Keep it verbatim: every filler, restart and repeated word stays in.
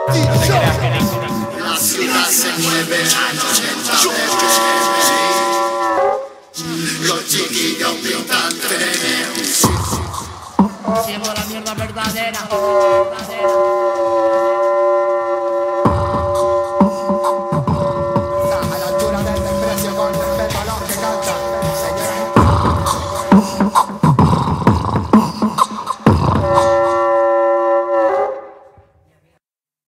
No te creas que ninguna. La ciudad se mueve, años ochenta de los chiquillos pintan trenes. Llevo la mierda verdadera.